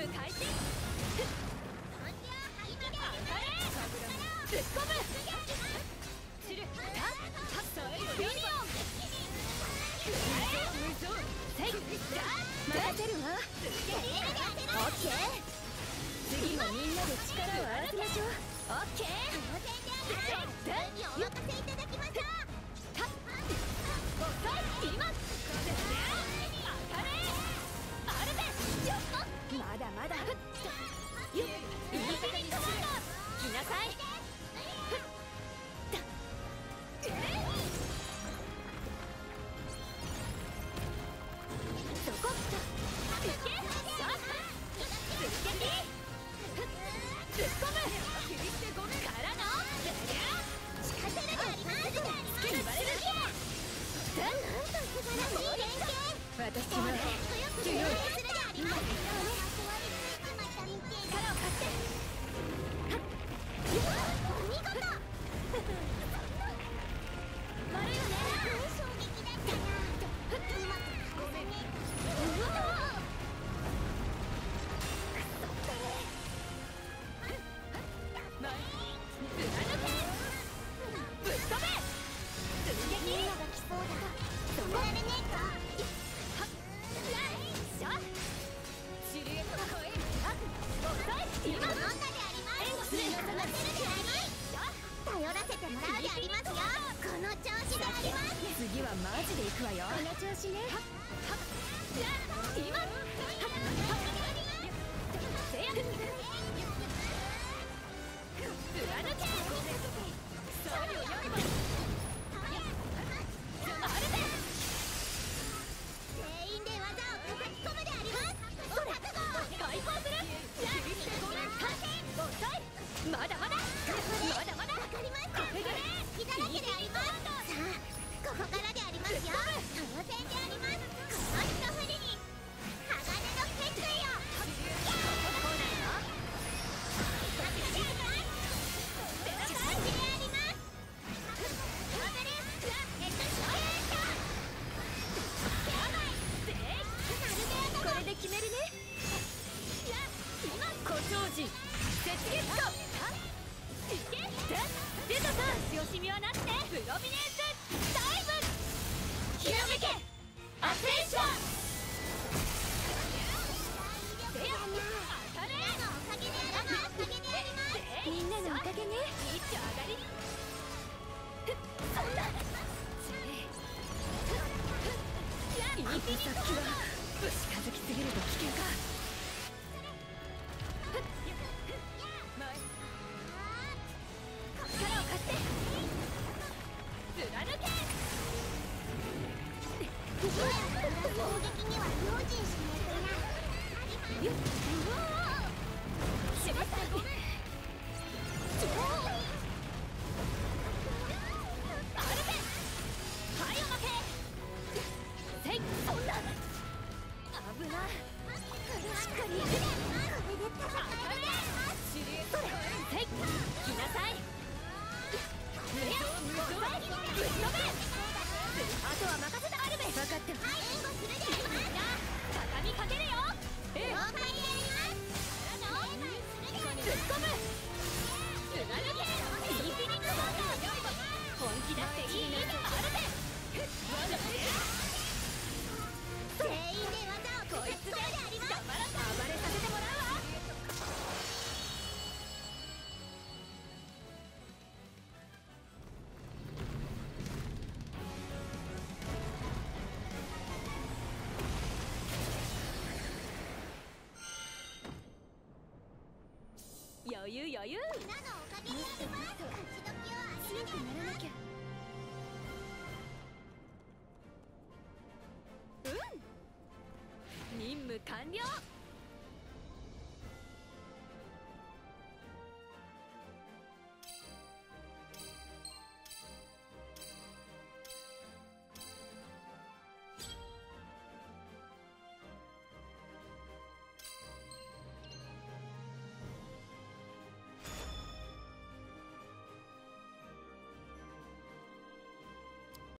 ム開始。ぶっ込む。チルタッビリオン。せい任せるわ。オッケー。次もみんなで力を合わせましょう。オッケー。 お任せいただきました。 今まだまだ。インフィニットマンド来なさい。そこいけ。ぶっ込む。キリステゴムからの仕掛けるであります。 言われる。 なんと素晴らしい連携。 私は強い。 力を貸してお見事。 悪いよね。 衝撃だったな。うまく重ね。 ぶっ飛べ。 みんなが来そうだ。止められねえか。 シルエットが超える。今であります。見逃せるであり。頼らせてもらうでありますよ。この調子であります。 次はマジで行くわよ。 この調子ね。 今せや貫け。そうよよいもあるべ。 全員で技を叩き込むであります。お覚悟。 開放する。まだまだまだまだ。 わかりました。隙だらけであります。さあここからでありますよ。当然であります。この一振りに鋼の決意を。 これで決めるね。胡蝶人雪月花。出たさ。よしみはなしでプロミネンスダイブ。ひらめけアテンション。みんなのおかげね。一丁上がり。そんなインフィニットはぶしかずきすぎると危険か。力を貸して。貫け。 攻撃には用心しないとな。 しまった。アルベはいおまけ。せいそんな危な。しっかり。 これで戦えるであります。 シルエットせい来なさい。ぶっ飛べ。あとは任せたアルベ。分かった。 援護するであります。 畳みかけるよ。 了解であります。 ぶっ込む。つなぐけ。インフィニットマンド。本気出していいアルベ。 全員で技をこいつであります。 暴れさせてもらうわ。余裕余裕。 みんなのおかげであります。勝ち時を上げるであります。 任務完了。